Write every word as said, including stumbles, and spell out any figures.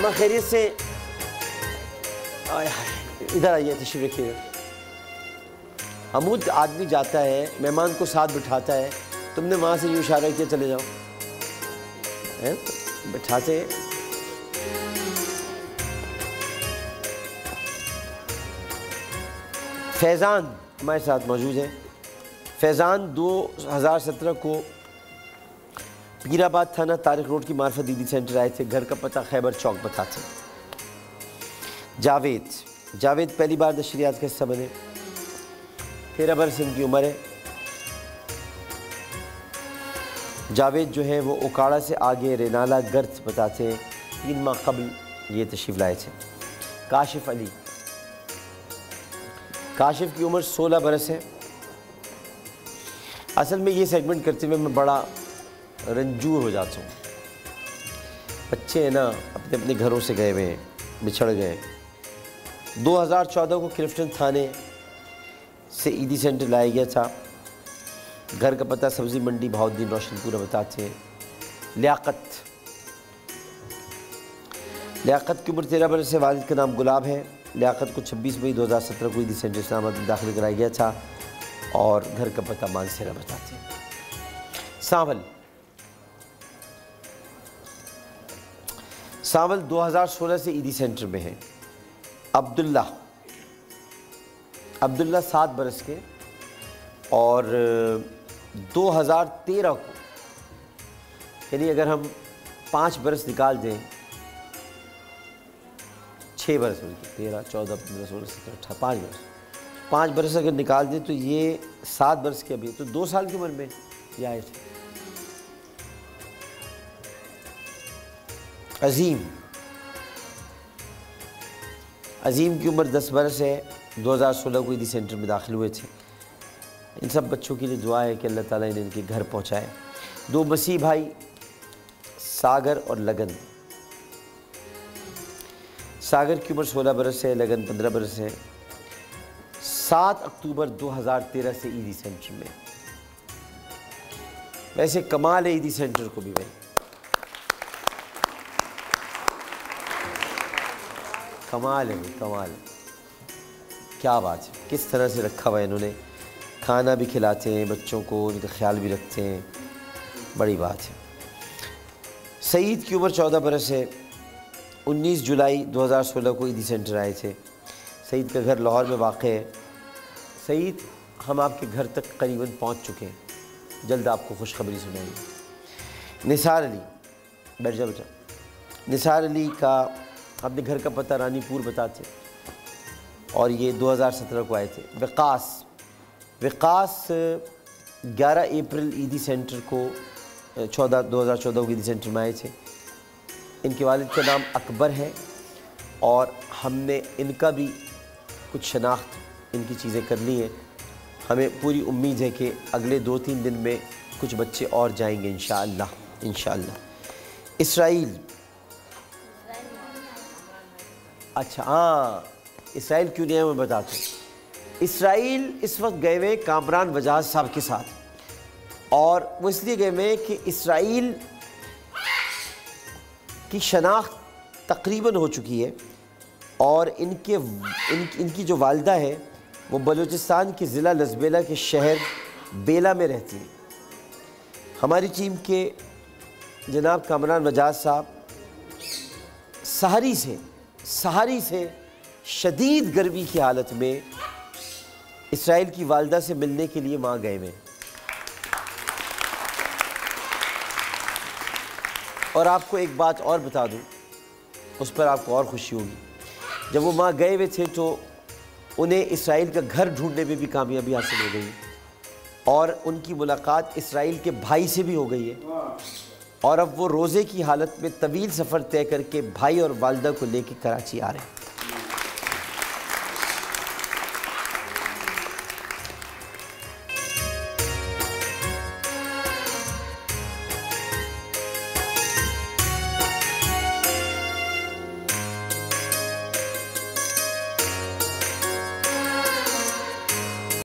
अम्मा खैरियत से? इधर आइए, तशरीफ रखिएगा। हमूद आदमी जाता है, मेहमान को साथ बिठाता है, तुमने वहाँ से यूँ इशारा किया चले जाओ, हैं बिठाते। फैज़ान हमारे साथ मौजूद है। फैज़ान दो हज़ार सत्रह को पीराबाद थाना तारिक रोड की मार्फत दीदी सेंटर आए थे। घर का पता खैबर चौक बताते। जावेद जावेद पहली बार नशरियात का हिस्सा बने। तेरह बरस इनकी उम्र है। जावेद जो है वो उकाड़ा से आगे रेनाला गर्द बताते हैं। तीन माह कबल ये तशरीफ़ लाए थे। काशिफ अली काशिफ की उम्र सोलह बरस है। असल में ये सेगमेंट करते हुए मैं बड़ा रंजूर हो जाता हूँ। बच्चे हैं ना, अपने अपने घरों से गए हुए हैं, बिछड़ गए। दो हज़ार चौदह को क्लिफ्टन थाने से ईदी सेंटर लाया गया था। घर का पता सब्ज़ी मंडी बहाउद्दीन रोशनपुरा बताते हैं। लियाकत लियाकत की उम्र तेरह बरस है। वालिद का नाम गुलाब है। लियाकत को छब्बीस मई दो हज़ार सत्रह को ईदी सेंटर इस्लामाबाद में दाखिल कराया गया था और घर का पता मानसेरा बताते हैं। सावल सावल दो हज़ार सोलह से ईदी सेंटर में है। अब्दुल्ला अब्दुल्ला सात बरस के और दो हज़ार तेरह को, यानी अगर हम पाँच बरस निकाल दें, छः बरस बल्कि तेरह चौदह पंद्रह सोलह सत्रह अठारह पाँच बरस पाँच बरस अगर निकाल दें तो ये सात बरस के अभी, तो दो साल की उम्र में ये आए थे। अजीम अजीम की उम्र दस बरस है। दो हज़ार सोलह को ईदी सेंटर में दाखिल हुए थे। इन सब बच्चों के लिए दुआ है कि अल्लाह ताला इन्हें इनके घर पहुंचाए। दो मसीह भाई सागर और लगन। सागर की उम्र सोलह बरस है, लगन पंद्रह बरस है। सात अक्टूबर दो हज़ार तेरह से ईदी सेंटर में। वैसे कमाल है ईदी सेंटर को भी भाई, कमाल है भाई, कमाल है। क्या बात है, किस तरह से रखा हुआ है इन्होंने। खाना भी खिलाते हैं बच्चों को, उनका ख्याल भी रखते हैं, बड़ी बात है। सईद की उम्र चौदह बरस है। उन्नीस जुलाई दो हज़ार सोलह को ईदी सेंटर आए थे। सईद का घर लाहौर में वाक़ है। सईद, हम आपके घर तक करीबन पहुंच चुके हैं, जल्द आपको खुशखबरी सुनाएंगे। निसार अली, बैठ जा बेटा। निसार अली का अपने घर का पता रानीपुर बताते और ये दो हज़ार सत्रह को आए थे। विकास विकास ग्यारह अप्रैल ईदी सेंटर को चौदह दो हज़ार चौदह को ईदी सेंटर में आए थे। इनके वालिद का नाम अकबर है और हमने इनका भी कुछ शनाख्त, इनकी चीज़ें कर ली हैं। हमें पूरी उम्मीद है कि अगले दो तीन दिन में कुछ बच्चे और जाएंगे इंशाअल्लाह इंशाअल्लाह। इसराइल, अच्छा हाँ, इसराइल क्यों नहीं है मैं बताता हूँ। इसराइल इस वक्त गए हुए कामरान वजाज साहब के साथ, और वो इसलिए गए हुए कि इसराइल की शनाख्त तकरीबन हो चुकी है और इनके इन, इनकी जो वालिदा है वो बलूचिस्तान के ज़िला लज़बेला के शहर बेला में रहती है। हमारी टीम के जनाब कामरान वजाज साहब सहारी से सहारी से शदीद गर्मी की हालत में इसराइल की वालिदा से मिलने के लिए वहाँ गए हुए। और आपको एक बात और बता दूँ, उस पर आपको और खुशी होगी। जब वो वहाँ गए हुए थे तो उन्हें इसराइल का घर ढूंढने में भी कामयाबी हासिल हो गई और उनकी मुलाकात इसराइल के भाई से भी हो गई है। और अब वो रोज़े की हालत में तवील सफ़र तय करके भाई और वालिदा को लेकर कराची आ रहे हैं।